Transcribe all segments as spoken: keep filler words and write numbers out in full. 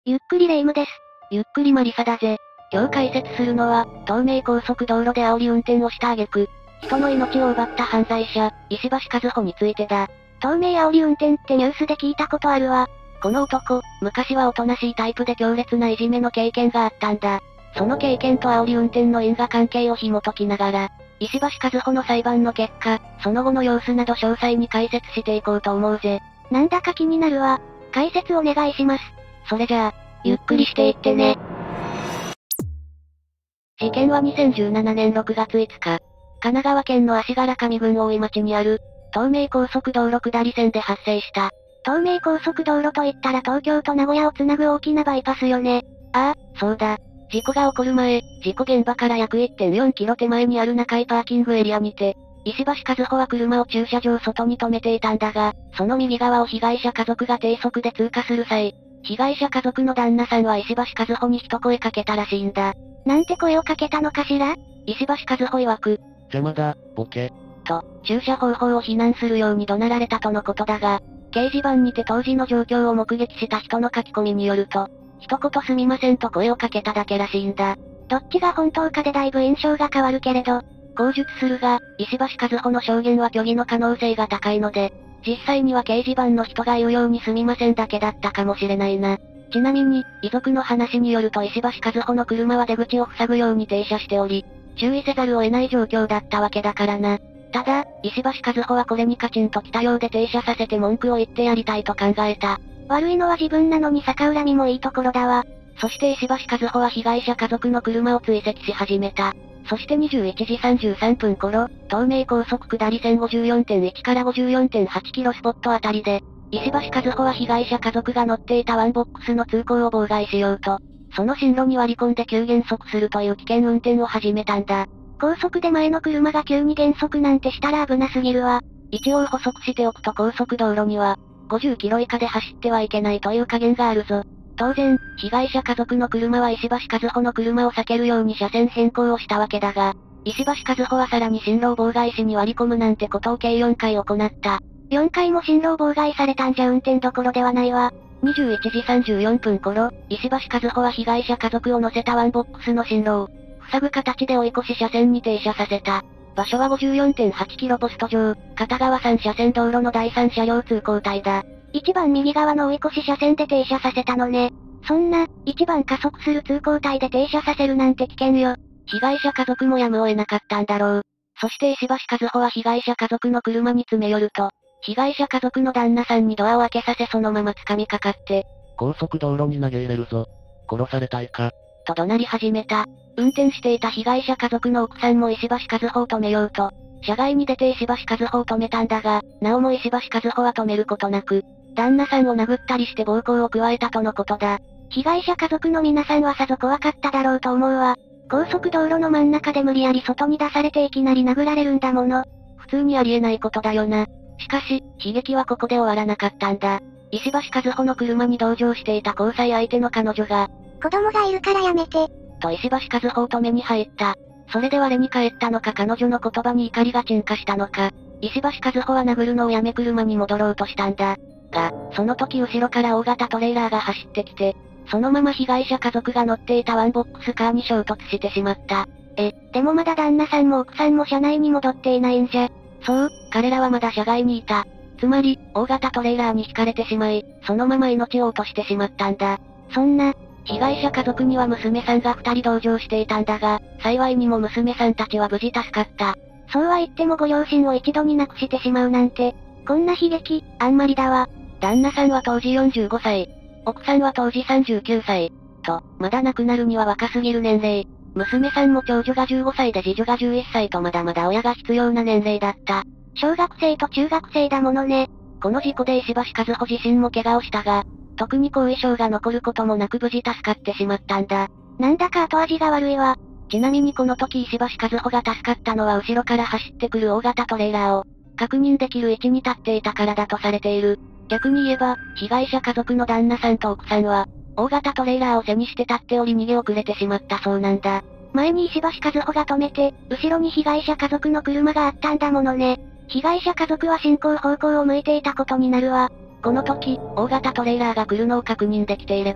ゆっくりレ夢ムです。 ゆっくりマリサだぜ。今日解説するのは、東名高速道路で煽り運転をした挙句、人の命を奪った犯罪者、石橋和歩についてだ。 東名煽り運転ってニュースで聞いたことあるわ。 この男、昔はおとなしいタイプで強烈ないじめの経験があったんだ。その経験と煽り運転の因果関係を紐解きながら、石橋和歩の裁判の結果、その後の様子など詳細に解説していこうと思うぜ。 なんだか気になるわ。解説お願いします。 それじゃあ、ゆっくりしていってね。事件はにせんじゅうななねんろくがついつか、神奈川県の足柄上郡大井町にある、東名高速道路下り線で発生した。 東名高速道路といったら東京と名古屋をつなぐ大きなバイパスよね。 ああ、そうだ。事故が起こる前、事故現場から約 いってんよんキロ手前にある中井パーキングエリアにて、石橋和歩は車を駐車場外に止めていたんだが、その右側を被害者家族が低速で通過する際、被害者家族の旦那さんは石橋和歩に一声かけたらしいんだ。 なんて声をかけたのかしら？ 石橋和歩曰く、 邪魔だ、ボケ。 と、駐車方法を非難するように怒鳴られたとのことだが、掲示板にて当時の状況を目撃した人の書き込みによると、一言すみませんと声をかけただけらしいんだ。 どっちが本当かでだいぶ印象が変わるけれど、 口述するが、石橋和歩の証言は虚偽の可能性が高いので、実際には掲示板の人が言うようにすみませんだけだったかもしれないな。ちなみに、遺族の話によると石橋和歩の車は出口を塞ぐように停車しており、注意せざるを得ない状況だったわけだからな。ただ、石橋和歩はこれにカチンと来たようで停車させて文句を言ってやりたいと考えた。 悪いのは自分なのに逆恨みもいいところだわ。 そして石橋和歩は被害者家族の車を追跡し始めた。そしてにじゅういちじさんじゅうさんぷん頃、東名高速下り線 ごじゅうよんてんいち から ごじゅうよんてんはち キロスポットあたりで、石橋和歩は被害者家族が乗っていたワンボックスの通行を妨害しようと、その進路に割り込んで急減速するという危険運転を始めたんだ。 高速で前の車が急に減速なんてしたら危なすぎるわ。 一応補足しておくと高速道路には、ごじゅっキロ以下で走ってはいけないという加減があるぞ。当然、被害者家族の車は石橋和歩の車を避けるように車線変更をしたわけだが、石橋和歩はさらに進路を妨害しに割り込むなんてことを計よんかい行った。 よんかいも進路を妨害されたんじゃ運転どころではないわ。 にじゅういちじさんじゅうよんぷん頃、石橋和歩は被害者家族を乗せたワンボックスの進路を、塞ぐ形で追い越し車線に停車させた。場所は ごじゅうよんてんはち キロポスト上、片側さん車線道路のだいさん車両通行帯だ。 一番右側の追い越し車線で停車させたのね。そんな、一番加速する通行帯で停車させるなんて危険よ。 被害者家族もやむを得なかったんだろう。そして石橋和歩は被害者家族の車に詰め寄ると、被害者家族の旦那さんにドアを開けさせそのまま掴みかかって、 高速道路に投げ入れるぞ。殺されたいか。 と怒鳴り始めた。運転していた被害者家族の奥さんも石橋和歩を止めようと、車外に出て石橋和歩を止めたんだが、なおも石橋和歩は止めることなく、旦那さんを殴ったりして暴行を加えたとのことだ。 被害者家族の皆さんはさぞ怖かっただろうと思うわ。高速道路の真ん中で無理やり外に出されていきなり殴られるんだもの。 普通にありえないことだよな。しかし、悲劇はここで終わらなかったんだ。石橋和歩の車に同乗していた交際相手の彼女が、 子供がいるからやめて。 と石橋和歩を止めに入った。それで我に返ったのか彼女の言葉に怒りが沈下したのか。石橋和歩は殴るのをやめ車に戻ろうとしたんだ。が、その時後ろから大型トレーラーが走ってきて、そのまま被害者家族が乗っていたワンボックスカーに衝突してしまった。 え、でもまだ旦那さんも奥さんも車内に戻っていないんじゃ。 そう、彼らはまだ車外にいた。つまり、大型トレーラーに轢かれてしまい、そのまま命を落としてしまったんだ。 そんな、 被害者家族には娘さんが二人同乗していたんだが、幸いにも娘さんたちは無事助かった。 そうは言ってもご両親を一度に亡くしてしまうなんて、こんな悲劇、あんまりだわ。 旦那さんは当時よんじゅうごさい。奥さんは当時さんじゅうきゅうさい。と、まだ亡くなるには若すぎる年齢。娘さんも長女がじゅうごさいで次女がじゅういっさいとまだまだ親が必要な年齢だった。 小学生と中学生だものね。 この事故で石橋和歩自身も怪我をしたが、特に後遺症が残ることもなく無事助かってしまったんだ。 なんだか後味が悪いわ。 ちなみにこの時石橋和歩が助かったのは後ろから走ってくる大型トレーラーを、確認できる位置に立っていたからだとされている。逆に言えば、被害者家族の旦那さんと奥さんは、大型トレーラーを背にして立っており逃げ遅れてしまったそうなんだ。 前に石橋和歩が止めて、後ろに被害者家族の車があったんだものね。被害者家族は進行方向を向いていたことになるわ。 この時、大型トレーラーが来るのを確認できていれば、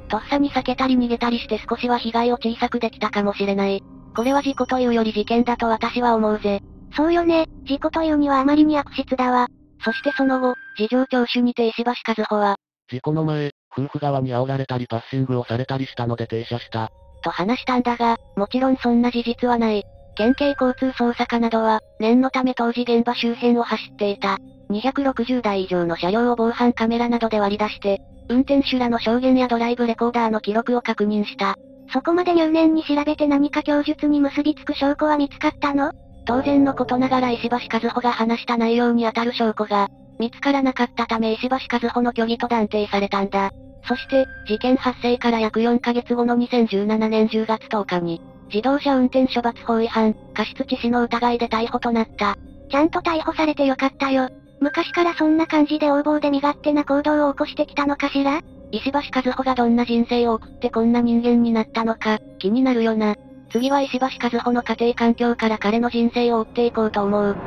とっさに避けたり逃げたりして少しは被害を小さくできたかもしれない。これは事故というより事件だと私は思うぜ。 そうよね、事故というにはあまりに悪質だわ。 そしてその後、事情聴取にて石橋和歩は、 事故の前、夫婦側に煽られたりパッシングをされたりしたので停車した。 と話したんだが、もちろんそんな事実はない。県警交通捜査課などは、念のため当時現場周辺を走っていた。にひゃくろくじゅうだい以上の車両を防犯カメラなどで割り出して、運転手らの証言やドライブレコーダーの記録を確認した。 そこまで入念に調べて何か供述に結びつく証拠は見つかったの？ 当然のことながら石橋和歩が話した内容にあたる証拠が、見つからなかったため石橋和歩の虚偽と断定されたんだ。そして、事件発生から約よんかげつごのにせんじゅうななねんじゅうがつとおかに、自動車運転処罰法違反、過失致死の疑いで逮捕となった。 ちゃんと逮捕されてよかったよ。昔からそんな感じで横暴で身勝手な行動を起こしてきたのかしら？ 石橋和歩がどんな人生を送ってこんな人間になったのか、気になるよな。次は石橋和歩の家庭環境から彼の人生を追っていこうと思う。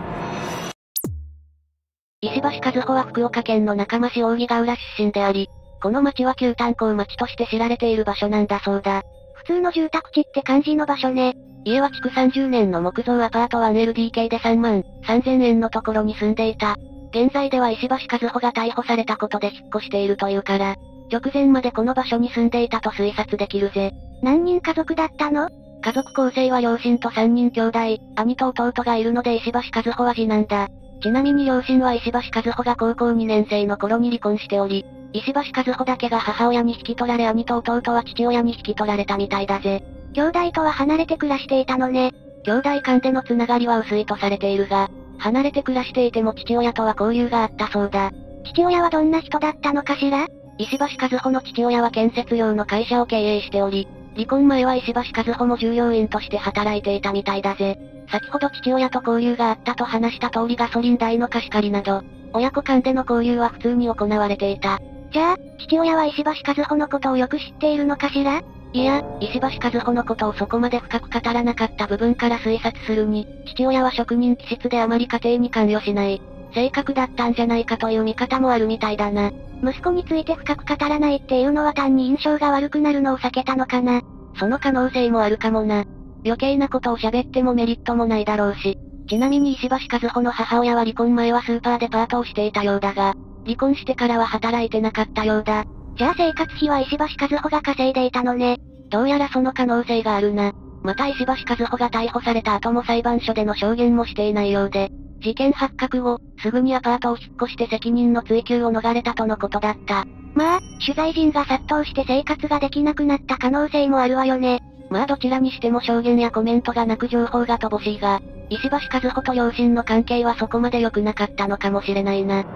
石橋和歩は福岡県の中間市扇ヶ浦出身であり、この町は旧炭鉱町として知られている場所なんだそうだ。 普通の住宅地って感じの場所ね。 家は築さんじゅうねんの木造アパート ワンエルディーケー でさんまんさんぜんえんのところに住んでいた。現在では石橋和歩が逮捕されたことで引っ越しているというから、直前までこの場所に住んでいたと推察できるぜ。 何人家族だったの？ 家族構成は両親とさんにん兄弟、兄と弟がいるので石橋和歩は次男だ。ちなみに両親は石橋和歩が高校にねん生の頃に離婚しており、石橋和歩だけが母親に引き取られ兄と弟は父親に引き取られたみたいだぜ。 兄弟とは離れて暮らしていたのね。 兄弟間でのつながりは薄いとされているが、離れて暮らしていても父親とは交流があったそうだ。 父親はどんな人だったのかしら？ 石橋和歩の父親は建設業の会社を経営しており、離婚前は石橋和歩も従業員として働いていたみたいだぜ。先ほど父親と交流があったと話した通りガソリン代の貸し借りなど、親子間での交流は普通に行われていた。 じゃあ、父親は石橋和歩のことをよく知っているのかしら？ いや、石橋和歩のことをそこまで深く語らなかった部分から推察するに、父親は職人気質であまり家庭に関与しない、性格だったんじゃないかという見方もあるみたいだな。 息子について深く語らないっていうのは単に印象が悪くなるのを避けたのかな。 その可能性もあるかもな。余計なことを喋ってもメリットもないだろうし。ちなみに石橋和歩の母親は離婚前はスーパーでパートをしていたようだが、離婚してからは働いてなかったようだ。 じゃあ生活費は石橋和歩が稼いでいたのね。 どうやらその可能性があるな。また石橋和歩が逮捕された後も裁判所での証言もしていないようで、事件発覚後、すぐにアパートを引っ越して責任の追及を逃れたとのことだった。 まあ、取材陣が殺到して生活ができなくなった可能性もあるわよね。 まあどちらにしても証言やコメントがなく情報が乏しいが、石橋和歩と両親の関係はそこまで良くなかったのかもしれないな。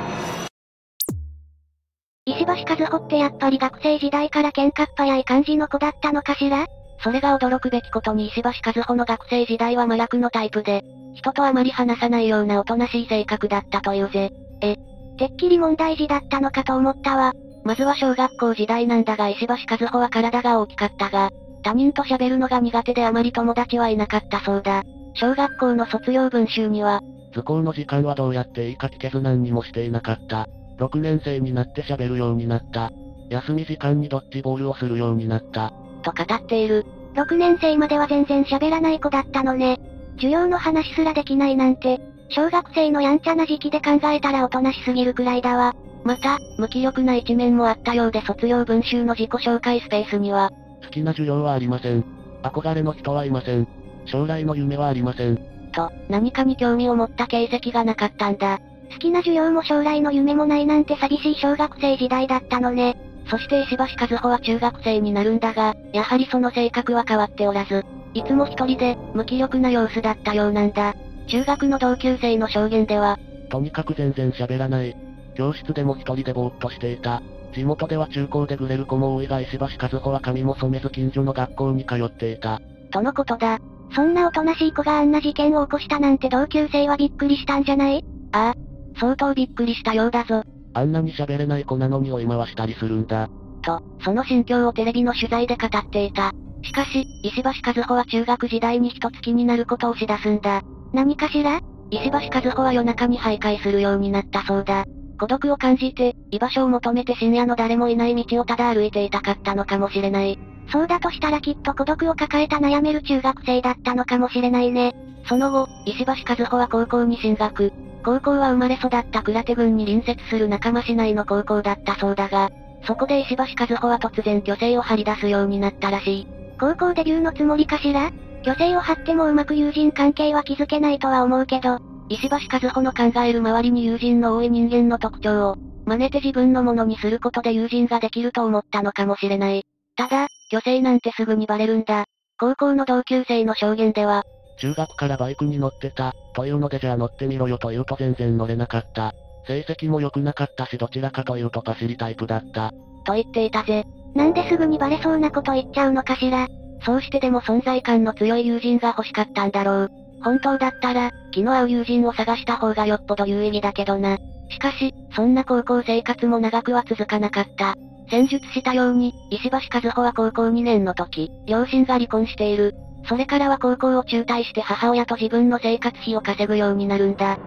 石橋和歩ってやっぱり学生時代から喧嘩っ早い感じの子だったのかしら？ それが驚くべきことに石橋和歩の学生時代は麻薬のタイプで、人とあまり話さないようなおとなしい性格だったというぜ。 え、てっきり問題児だったのかと思ったわ。 まずは小学校時代なんだが石橋和歩は体が大きかったが、他人と喋るのが苦手であまり友達はいなかったそうだ。小学校の卒業文集には、 図工の時間はどうやっていいか聞けず何にもしていなかった。ろくねん生になって喋るようになった。休み時間にドッジボールをするようになった。 と語っている。 ろくねん生までは全然喋らない子だったのね。授業の話すらできないなんて、小学生のやんちゃな時期で考えたらおとなしすぎるくらいだわ。 また、無気力な一面もあったようで卒業文集の自己紹介スペースには、 好きな授業はありません。憧れの人はいません。将来の夢はありません。 と、何かに興味を持った形跡がなかったんだ。 好きな授業も将来の夢もないなんて寂しい小学生時代だったのね。 そして石橋和歩は中学生になるんだが、やはりその性格は変わっておらず、いつも一人で、無気力な様子だったようなんだ。中学の同級生の証言では、 とにかく全然喋らない。教室でも一人でぼーっとしていた。地元では中高でグレる子も多いが石橋和歩は髪も染めず近所の学校に通っていた。 とのことだ。 そんなおとなしい子があんな事件を起こしたなんて同級生はびっくりしたんじゃない？ ああ、相当びっくりしたようだぞ。 あんなに喋れない子なのに追い回したりするんだ。 と、その心境をテレビの取材で語っていた。しかし、石橋和歩は中学時代に一つ気になることをしだすんだ。 何かしら？ 石橋和歩は夜中に徘徊するようになったそうだ。 孤独を感じて、居場所を求めて深夜の誰もいない道をただ歩いていたかったのかもしれない。 そうだとしたらきっと孤独を抱えた悩める中学生だったのかもしれないね。 その後、石橋和歩は高校に進学。高校は生まれ育った倉手郡に隣接する仲間市内の高校だったそうだが、そこで石橋和歩は突然虚勢を張り出すようになったらしい。 高校デビューのつもりかしら？虚勢を張ってもうまく友人関係は築けないとは思うけど、 石橋和歩の考える周りに友人の多い人間の特徴を、真似て自分のものにすることで友人ができると思ったのかもしれない。ただ、虚勢なんてすぐにバレるんだ。高校の同級生の証言では、 中学からバイクに乗ってた、というのでじゃあ乗ってみろよと言うと全然乗れなかった。成績も良くなかったしどちらかというとパシリタイプだった。 と言っていたぜ。 なんですぐにバレそうなこと言っちゃうのかしら。 そうしてでも存在感の強い友人が欲しかったんだろう。本当だったら、気の合う友人を探した方がよっぽど有意義だけどな。しかし、そんな高校生活も長くは続かなかった。先述したように、石橋和歩は高校にねんの時、両親が離婚している。それからは高校を中退して母親と自分の生活費を稼ぐようになるんだ。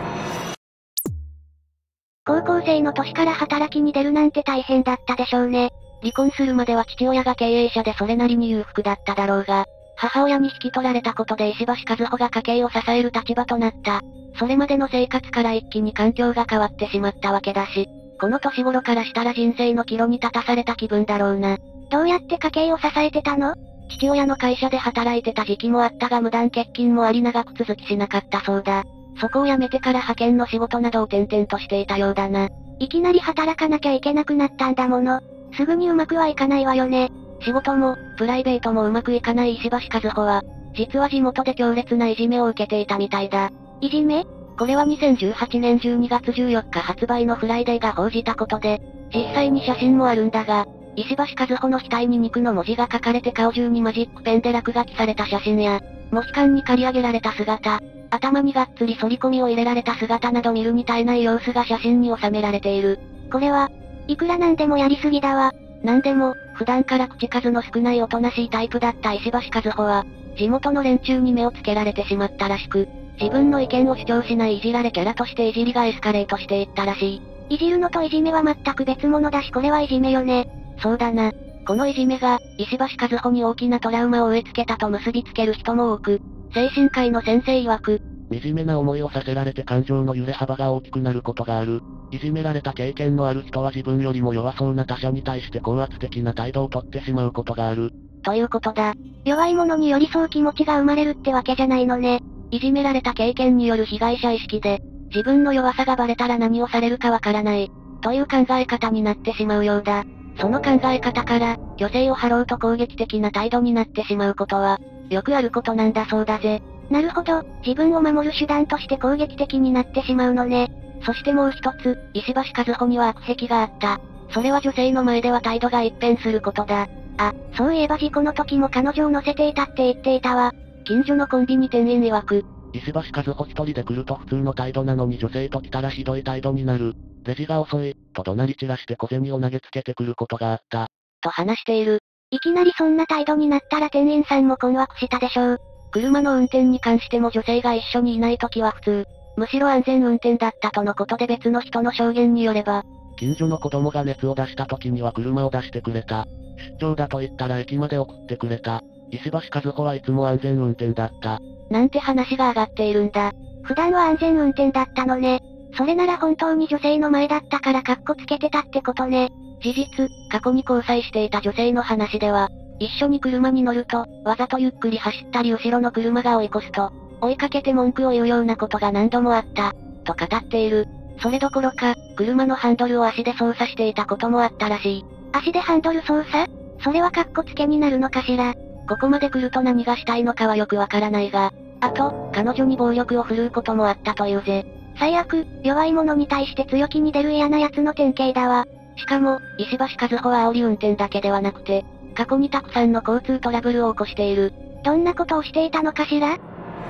高校生の年から働きに出るなんて大変だったでしょうね。 離婚するまでは父親が経営者でそれなりに裕福だっただろうが、母親に引き取られたことで石橋和歩が家計を支える立場となった。それまでの生活から一気に環境が変わってしまったわけだし、この年頃からしたら人生の岐路に立たされた気分だろうな。 どうやって家計を支えてたの？ 父親の会社で働いてた時期もあったが無断欠勤もあり長く続きしなかったそうだ。そこを辞めてから派遣の仕事などを転々としていたようだな。 いきなり働かなきゃいけなくなったんだもの。すぐにうまくはいかないわよね。 仕事も、プライベートもうまくいかない石橋和歩は、実は地元で強烈ないじめを受けていたみたいだ。 いじめ？ これはにせんじゅうはちねんじゅうにがつじゅうよっか発売のフライデーが報じたことで、実際に写真もあるんだが、石橋和歩の額に肉の文字が書かれて顔中にマジックペンで落書きされた写真や、モヒカンに刈り上げられた姿、頭にがっつり反り込みを入れられた姿など見るに耐えない様子が写真に収められている。 これは、いくらなんでもやりすぎだわ。 なんでも、普段から口数の少ないおとなしいタイプだった石橋和歩は、地元の連中に目をつけられてしまったらしく、自分の意見を主張しないいじられキャラとしていじりがエスカレートしていったらしい。 いじるのといじめは全く別物だしこれはいじめよね。 そうだな。このいじめが、石橋和歩に大きなトラウマを植え付けたと結びつける人も多く、精神科医の先生曰く、 惨めな思いをさせられて感情の揺れ幅が大きくなることがある。いじめられた経験のある人は自分よりも弱そうな他者に対して高圧的な態度をとってしまうことがある。 ということだ。 弱い者に寄り添う気持ちが生まれるってわけじゃないのね。 いじめられた経験による被害者意識で、自分の弱さがバレたら何をされるかわからない、という考え方になってしまうようだ。その考え方から、虚勢を張ろうと攻撃的な態度になってしまうことは、よくあることなんだそうだぜ。 なるほど、自分を守る手段として攻撃的になってしまうのね。 そしてもう一つ、石橋和歩には悪癖があった。それは女性の前では態度が一変することだ。 あ、そういえば事故の時も彼女を乗せていたって言っていたわ。 近所のコンビニ店員曰く、 石橋和歩一人で来ると普通の態度なのに女性と来たらひどい態度になる。レジが遅い、と怒鳴り散らして小銭を投げつけてくることがあった。 と話している。 いきなりそんな態度になったら店員さんも困惑したでしょう。 車の運転に関しても女性が一緒にいない時は普通。むしろ安全運転だったとのことで別の人の証言によれば、 近所の子供が熱を出した時には車を出してくれた。出張だと言ったら駅まで送ってくれた。石橋和歩はいつも安全運転だった。 なんて話が上がっているんだ。 普段は安全運転だったのね。それなら本当に女性の前だったからカッコつけてたってことね。 事実、過去に交際していた女性の話では、一緒に車に乗ると、わざとゆっくり走ったり後ろの車が追い越すと、追いかけて文句を言うようなことが何度もあった、と語っている。それどころか、車のハンドルを足で操作していたこともあったらしい。 足でハンドル操作？それはカッコつけになるのかしら。 ここまで来ると何がしたいのかはよくわからないが、あと、彼女に暴力を振るうこともあったというぜ。 最悪、弱い者に対して強気に出る嫌な奴の典型だわ。 しかも、石橋和歩は煽り運転だけではなくて、過去にたくさんの交通トラブルを起こしている。 どんなことをしていたのかしら？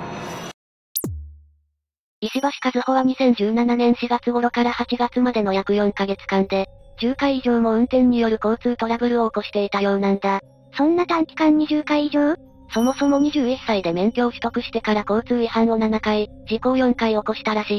石橋和歩はにせんじゅうななねんしがつ頃からはちがつまでの約よんかげつかんで、じゅっかい以上も運転による交通トラブルを起こしていたようなんだ。 そんな短期間にじゅっかい以上？ そもそもにじゅういっさいで免許を取得してから交通違反をななかい、事故をよんかい起こしたらしい。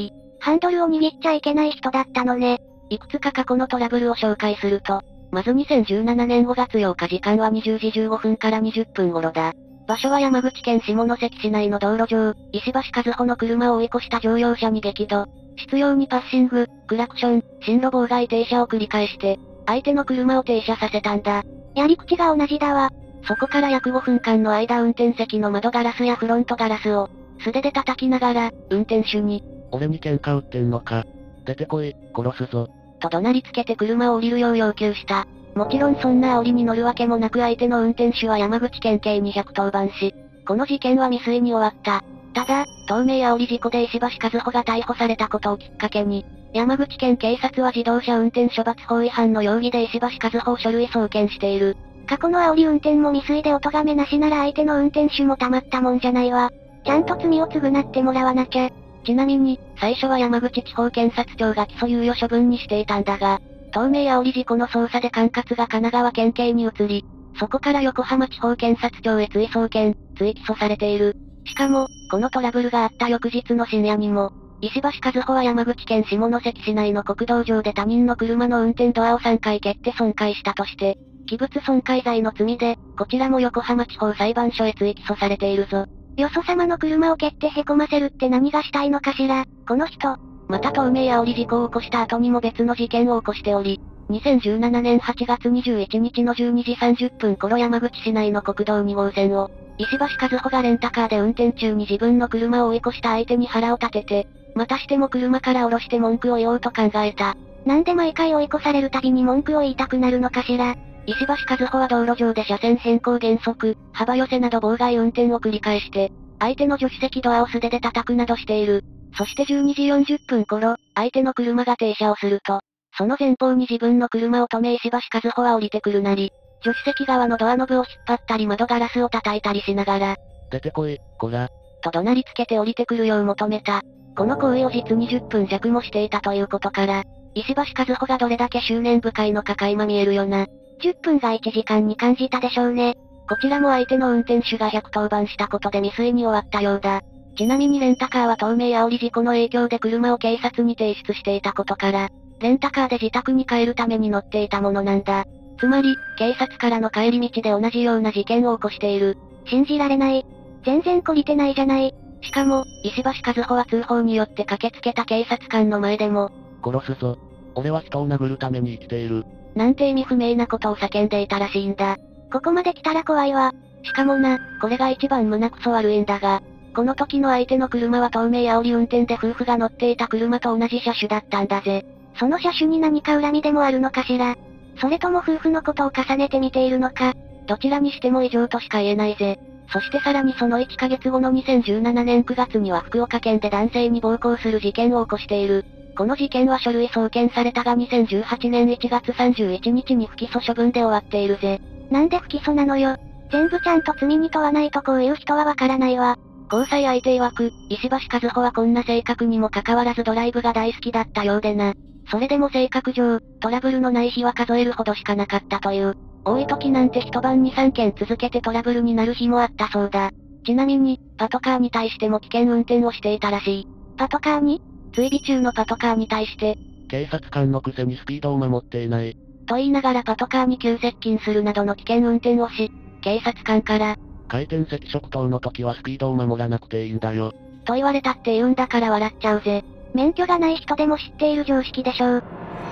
ハンドルを握っちゃいけない人だったのね。 いくつか過去のトラブルを紹介すると、まずにせんじゅうななねんごがつようか時間はにじゅうじじゅうごふんからにじゅっぷん頃だ。場所は山口県下関市内の道路上、石橋和穂の車を追い越した乗用車に激怒。執拗にパッシング、クラクション、進路妨害停車を繰り返して、相手の車を停車させたんだ。 やり口が同じだわ。 そこから約ごふんかんの間運転席の窓ガラスやフロントガラスを、素手で叩きながら、運転手に、 俺に喧嘩売ってんのか。出てこい、殺すぞ。 と怒鳴りつけて車を降りるよう要求した。もちろんそんな煽りに乗るわけもなく相手の運転手は山口県警にひゃくとおばんし、この事件は未遂に終わった。ただ、東名煽り事故で石橋和穂が逮捕されたことをきっかけに、山口県警察は自動車運転処罰法違反の容疑で石橋和穂を書類送検している。 過去の煽り運転も未遂でお咎めなしなら相手の運転手もたまったもんじゃないわ。ちゃんと罪を償ってもらわなきゃ。 ちなみに、最初は山口地方検察庁が起訴猶予処分にしていたんだが、東名煽り事故の捜査で管轄が神奈川県警に移り、そこから横浜地方検察庁へ追送検、追起訴されている。しかも、このトラブルがあった翌日の深夜にも、石橋和穂は山口県下関市内の国道上で他人の車の運転ドアをさんかい蹴って損壊したとして、器物損壊罪の罪で、こちらも横浜地方裁判所へ追起訴されているぞ。 よそ様の車を蹴って凹ませるって何がしたいのかしら、この人。 また東名煽り事故を起こした後にも別の事件を起こしており、にせんじゅうななねんはちがつにじゅういちにちのじゅうにじさんじゅっぷん頃山口市内の国道にごうせんを、石橋和穂がレンタカーで運転中に自分の車を追い越した相手に腹を立てて、またしても車から降ろして文句を言おうと考えた。 なんで毎回追い越されるたびに文句を言いたくなるのかしら。 石橋和穂は道路上で車線変更減速、幅寄せなど妨害運転を繰り返して、相手の助手席ドアを素手で叩くなどしている。そしてじゅうにじよんじゅっぷん頃、相手の車が停車をすると、その前方に自分の車を止め石橋和穂は降りてくるなり、助手席側のドアノブを引っ張ったり窓ガラスを叩いたりしながら、 出てこい、こら。 と怒鳴りつけて降りてくるよう求めた。この行為を実にじゅっぷん弱もしていたということから、石橋和穂がどれだけ執念深いのか垣間見えるよな。 じゅっぷんがいちじかんに感じたでしょうね。 こちらも相手の運転手がひゃくとおばんしたことで未遂に終わったようだ。ちなみにレンタカーは東名煽り事故の影響で車を警察に提出していたことから、レンタカーで自宅に帰るために乗っていたものなんだ。つまり、警察からの帰り道で同じような事件を起こしている。 信じられない。全然懲りてないじゃない。 しかも、石橋和穂は通報によって駆けつけた警察官の前でも、 殺すぞ。俺は人を殴るために生きている。 なんて意味不明なことを叫んでいたらしいんだ。 ここまで来たら怖いわ。 しかもな、これが一番胸くそ悪いんだが、この時の相手の車は東名煽り運転で夫婦が乗っていた車と同じ車種だったんだぜ。 その車種に何か恨みでもあるのかしら。それとも夫婦のことを重ねて見ているのか。 どちらにしても異常としか言えないぜ。そしてさらにそのいっかげつごのにせんじゅうななねんくがつには福岡県で男性に暴行する事件を起こしている。この事件は書類送検されたがにせんじゅうはちねんいちがつさんじゅういちにちに不起訴処分で終わっているぜ。 なんで不起訴なのよ。全部ちゃんと罪に問わないとこういう人はわからないわ。 交際相手曰く、石橋和穂はこんな性格にもかかわらずドライブが大好きだったようでな。それでも性格上、トラブルのない日は数えるほどしかなかったという。多い時なんて一晩にさんけん続けてトラブルになる日もあったそうだ。ちなみに、パトカーに対しても危険運転をしていたらしい。 パトカーに？ 追尾中のパトカーに対して、 警察官のくせにスピードを守っていない。 と言いながらパトカーに急接近するなどの危険運転をし、警察官から、 回転赤色灯の時はスピードを守らなくていいんだよ。 と言われたって言うんだから笑っちゃうぜ。 免許がない人でも知っている常識でしょう。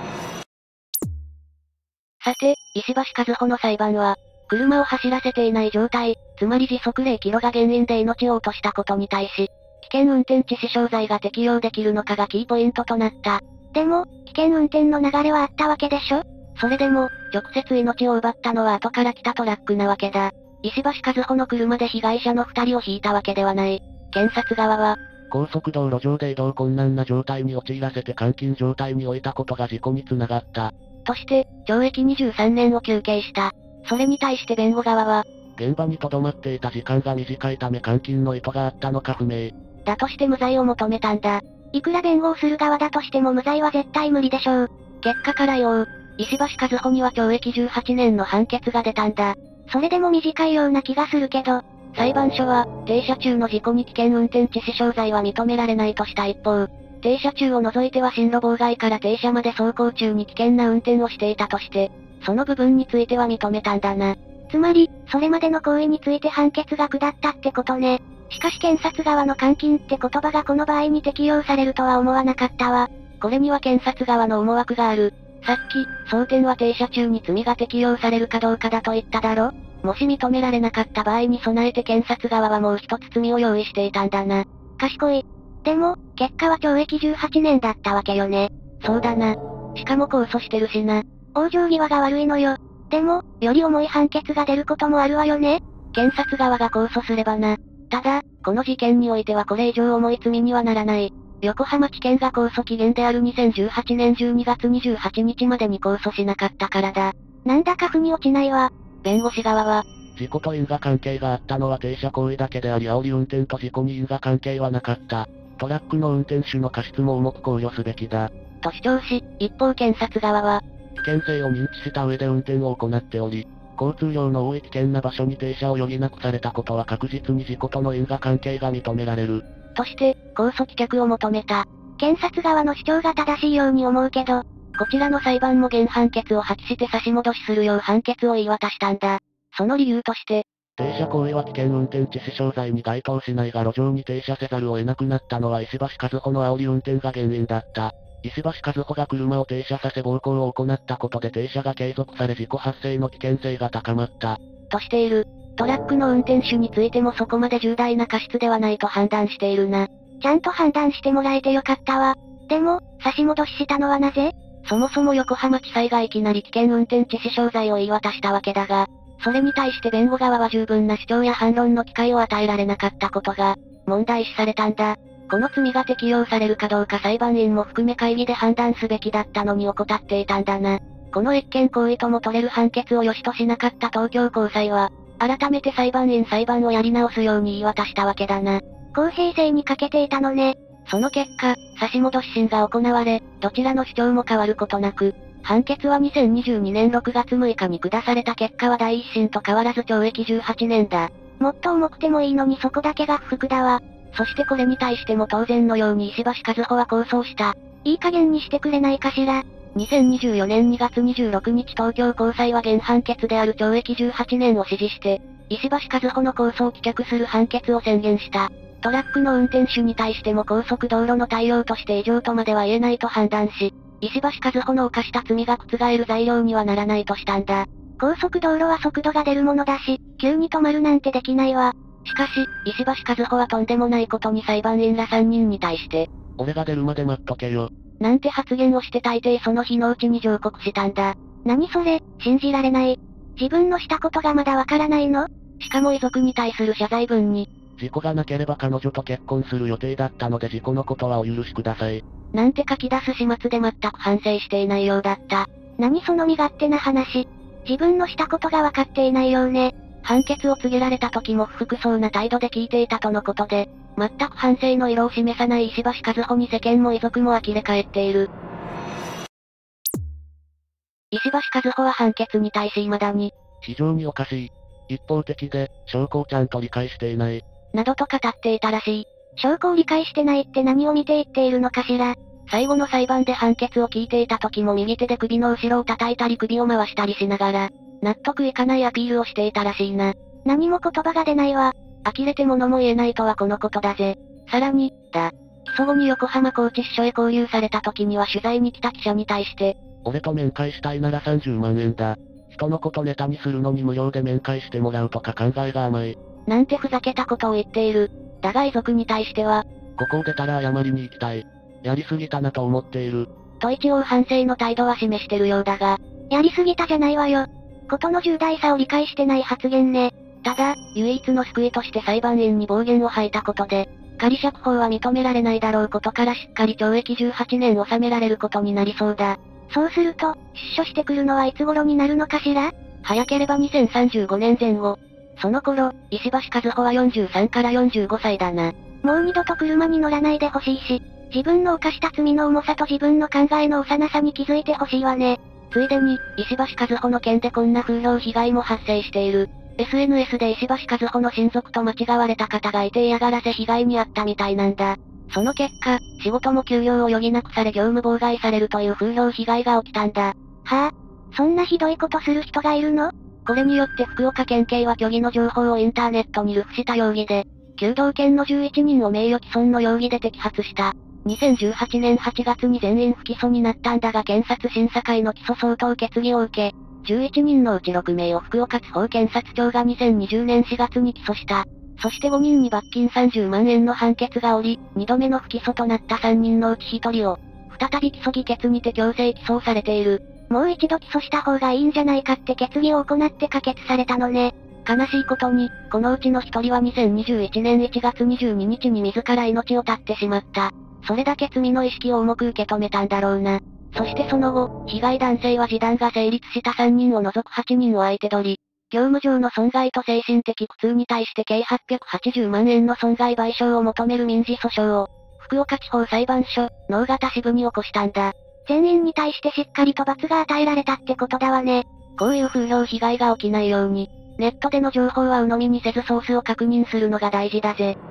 さて、石橋和穂の裁判は、車を走らせていない状態、つまり時速ゼロキロが原因で命を落としたことに対し、危険運転致死傷罪が適用できるのかがキーポイントとなった。 でも、危険運転の流れはあったわけでしょ？ それでも、直接命を奪ったのは後から来たトラックなわけだ。石橋和穂の車で被害者の二人を引いたわけではない。検察側は、 高速道路上で移動困難な状態に陥らせて監禁状態に置いたことが事故につながった。 として、懲役にじゅうさんねんを求刑した。それに対して弁護側は、 現場に留まっていた時間が短いため監禁の意図があったのか不明。 だとして無罪を求めたんだ。 いくら弁護をする側だとしても無罪は絶対無理でしょう。 結果から言おう。石橋和穂には懲役じゅうはちねんの判決が出たんだ。 それでも短いような気がするけど、 裁判所は、停車中の事故に危険運転致死傷罪は認められないとした一方、 停車中を除いては進路妨害から停車まで走行中に危険な運転をしていたとして、その部分については認めたんだな。 つまり、それまでの行為について判決が下ったってことね。しかし検察側の監禁って言葉がこの場合に適用されるとは思わなかったわ。 これには検察側の思惑がある。さっき、争点は停車中に罪が適用されるかどうかだと言っただろ？もし認められなかった場合に備えて検察側はもう一つ罪を用意していたんだな。 賢い。でも、結果は懲役じゅうはちねんだったわけよね。 そうだな。しかも控訴してるしな。 往生際が悪いのよ。でも、より重い判決が出ることもあるわよね。 検察側が控訴すればな。ただ、この事件においてはこれ以上重い罪にはならない。横浜地検が控訴期限であるにせんじゅうはちねんじゅうにがつにじゅうはちにちまでに控訴しなかったからだ。 なんだか腑に落ちないわ。 弁護士側は、 事故と因果関係があったのは停車行為だけであり煽り運転と事故に因果関係はなかった。トラックの運転手の過失も重く考慮すべきだ。 と主張し、一方検察側は、 危険性を認知した上で運転を行っており、交通量の多い危険な場所に停車を余儀なくされたことは確実に事故との因果関係が認められる。 として、控訴棄却を求めた。 検察側の主張が正しいように思うけど、 こちらの裁判も原判決を破棄して差し戻しするよう判決を言い渡したんだ。その理由として、 停車行為は危険運転致死傷罪に該当しないが路上に停車せざるを得なくなったのは石橋和歩の煽り運転が原因だった。石橋和歩が車を停車させ暴行を行ったことで停車が継続され事故発生の危険性が高まった。 としている。トラックの運転手についてもそこまで重大な過失ではないと判断しているな。 ちゃんと判断してもらえてよかったわ。でも、差し戻ししたのはなぜ？ そもそも横浜地裁がいきなり危険運転致死傷罪を言い渡したわけだが、それに対して弁護側は十分な主張や反論の機会を与えられなかったことが、問題視されたんだ。この罪が適用されるかどうか裁判員も含め会議で判断すべきだったのに怠っていたんだな。この越権行為とも取れる判決を良しとしなかった東京高裁は、改めて裁判員裁判をやり直すように言い渡したわけだな。 公平性に欠けていたのね。 その結果、差し戻し審が行われ、どちらの主張も変わることなく、判決はにせんにじゅうにねんろくがつむいかに下された結果は第一審と変わらず懲役じゅうはちねんだ。 もっと重くてもいいのにそこだけが不服だわ。 そしてこれに対しても当然のように石橋和歩は控訴した。 いい加減にしてくれないかしら。 にせんにじゅうよねんにがつにじゅうろくにち東京高裁は原判決である懲役じゅうはちねんを支持して、石橋和歩の控訴を棄却する判決を宣言した。トラックの運転手に対しても高速道路の対応として異常とまでは言えないと判断し、石橋和歩の犯した罪が覆る材料にはならないとしたんだ。 高速道路は速度が出るものだし、急に止まるなんてできないわ。 しかし、石橋和歩はとんでもないことに裁判員らさんにんに対して、 俺が出るまで待っとけよ。 なんて発言をして大抵その日のうちに上告したんだ。 何それ、信じられない。自分のしたことがまだわからないの？ しかも遺族に対する謝罪文に、 事故がなければ彼女と結婚する予定だったので事故のことはお許しください。 なんて書き出す始末で全く反省していないようだった。 何その身勝手な話。自分のしたことがわかっていないようね。 判決を告げられた時も不服そうな態度で聞いていたとのことで、全く反省の色を示さない石橋和歩に世間も遺族も呆れ返っている。石橋和歩は判決に対し未だに、 非常におかしい。一方的で、証拠をちゃんと理解していない。 などと語っていたらしい。 証拠を理解してないって何を見て言っているのかしら。 最後の裁判で判決を聞いていた時も右手で首の後ろを叩いたり首を回したりしながら、納得いかないアピールをしていたらしいな。 何も言葉が出ないわ。 呆れて物も言えないとはこのことだぜ。さらに、だ。起訴後に横浜拘置支所へ勾留された時には取材に来た記者に対して、 俺と面会したいならさんじゅうまんえんだ。人のことネタにするのに無料で面会してもらうとか考えが甘い。 なんてふざけたことを言っている。だが遺族に対しては、 ここを出たら謝りに行きたい。やりすぎたなと思っている。 と一応反省の態度は示してるようだが、 やりすぎたじゃないわよ。ことの重大さを理解してない発言ね。 ただ、唯一の救いとして裁判員に暴言を吐いたことで、仮釈放は認められないだろうことからしっかり懲役じゅうはちねん納められることになりそうだ。 そうすると、出所してくるのはいつ頃になるのかしら？ 早ければにせんさんじゅうごねんぜん後。その頃、石橋和歩はよんじゅうさんからよんじゅうごさいだな。 もう二度と車に乗らないでほしいし、自分の犯した罪の重さと自分の考えの幼さに気づいてほしいわね。 ついでに、石橋和歩の件でこんな風評被害も発生している。エスエヌエス で石橋和歩の親族と間違われた方がいて嫌がらせ被害に遭ったみたいなんだ。 その結果、仕事も給料を余儀なくされ業務妨害されるという風評被害が起きたんだ。はぁ、あ、そんなひどいことする人がいるの？ これによって福岡県警は虚偽の情報をインターネットに流布した容疑で、きゅう道県のじゅういちにんを名誉毀損の容疑で摘発した。にせんじゅうはちねんはちがつに全員不起訴になったんだが検察審査会の起訴相当決議を受け、じゅういちにんのうちろくめいを福岡地方検察庁がにせんにじゅうねんしがつに起訴した。そしてごにんに罰金さんじゅうまんえんの判決がおり、にどめの不起訴となったさんにんのうちひとりを、再び起訴議決にて強制起訴されている。 もう一度起訴した方がいいんじゃないかって決議を行って可決されたのね。 悲しいことに、このうちのひとりはにせんにじゅういちねんいちがつにじゅうににちに自ら命を絶ってしまった。それだけ罪の意識を重く受け止めたんだろうな。そしてその後、被害男性は示談が成立したさんにんを除くはちにんを相手取り、業務上の損害と精神的苦痛に対して計はっぴゃくはちじゅうまんえんの損害賠償を求める民事訴訟を、福岡地方裁判所、直方支部に起こしたんだ。 全員に対してしっかりと罰が与えられたってことだわね。 こういう風評被害が起きないように、ネットでの情報は鵜呑みにせずソースを確認するのが大事だぜ。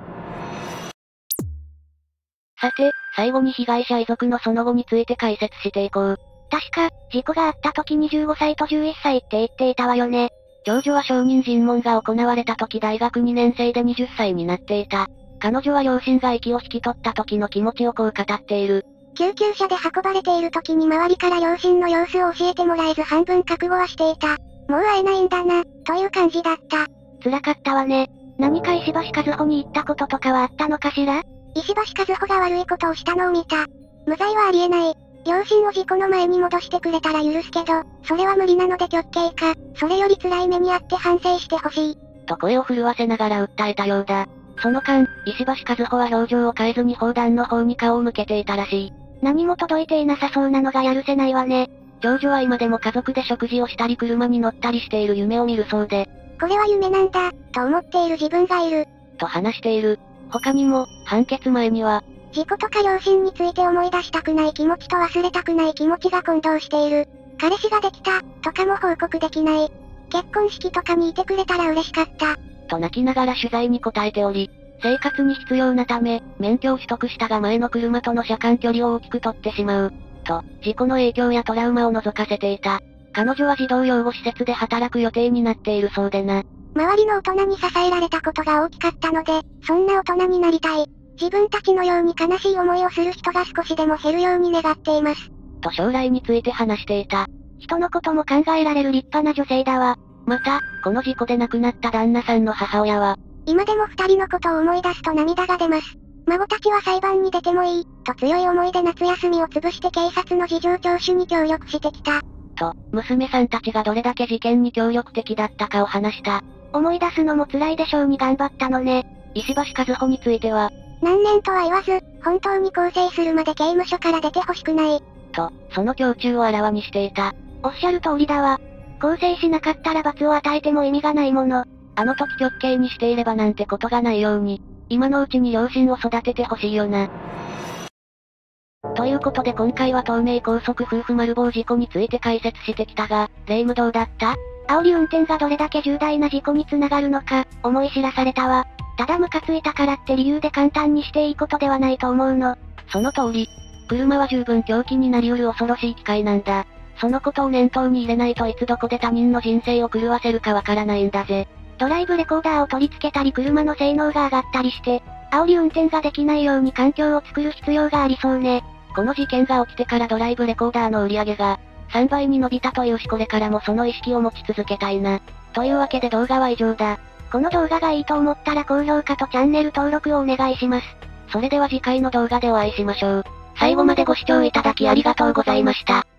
さて、最後に被害者遺族のその後について解説していこう。 確か、事故があった時にじゅうごさいとじゅういっさいって言っていたわよね。 長女は証人尋問が行われた時大学にねんせいでにじゅっさいになっていた。彼女は両親が息を引き取った時の気持ちをこう語っている。 救急車で運ばれている時に周りから両親の様子を教えてもらえず半分覚悟はしていた。もう会えないんだな、という感じだった。 辛かったわね。 何か石橋和穂に言ったこととかはあったのかしら？石橋和穂が悪いことをしたのを見た。無罪はありえない。両親を事故の前に戻してくれたら許すけど、それは無理なので極刑か、それより辛い目にあって反省してほしい。 と声を震わせながら訴えたようだ。その間、石橋和穂は表情を変えずに砲弾の方に顔を向けていたらしい。 何も届いていなさそうなのがやるせないわね。 長女は今でも家族で食事をしたり車に乗ったりしている夢を見るそうで。 これは夢なんだ、と思っている自分がいる。 と話している。他にも、判決前には、 事故とか両親について思い出したくない気持ちと忘れたくない気持ちが混同している。彼氏ができた、とかも報告できない。結婚式とかにいてくれたら嬉しかった。 と泣きながら取材に答えており、生活に必要なため、免許を取得したが前の車との車間距離を大きく取ってしまう。と、事故の影響やトラウマを除かせていた。彼女は児童養護施設で働く予定になっているそうでな。 周りの大人に支えられたことが大きかったので、そんな大人になりたい。自分たちのように悲しい思いをする人が少しでも減るように願っています。 と将来について話していた。 人のことも考えられる立派な女性だわ。 また、この事故で亡くなった旦那さんの母親は、 今でも二人のことを思い出すと涙が出ます。孫たちは裁判に出てもいい、と強い思いで夏休みを潰して警察の事情聴取に協力してきた。 と、娘さんたちがどれだけ事件に協力的だったかを話した。 思い出すのも辛いでしょうに頑張ったのね。 石橋和穂については、 何年とは言わず、本当に更生するまで刑務所から出てほしくない。 と、その胸中をあらわにしていた。 おっしゃる通りだわ。更生しなかったら罰を与えても意味がないもの。 あの時極刑にしていればなんてことがないように、今のうちに両親を育ててほしいよな。ということで今回は東名高速夫婦丸棒事故について解説してきたが、霊夢どうだった？ 煽り運転がどれだけ重大な事故につながるのか、思い知らされたわ。ただムカついたからって理由で簡単にしていいことではないと思うの。 その通り。車は十分凶器になりうる恐ろしい機械なんだ。そのことを念頭に入れないといつどこで他人の人生を狂わせるかわからないんだぜ。 ドライブレコーダーを取り付けたり車の性能が上がったりして、煽り運転ができないように環境を作る必要がありそうね。 この事件が起きてからドライブレコーダーの売り上げが、さんばいに伸びたというしこれからもその意識を持ち続けたいな。というわけで動画は以上だ。 この動画がいいと思ったら高評価とチャンネル登録をお願いします。 それでは次回の動画でお会いしましょう。最後までご視聴いただきありがとうございました。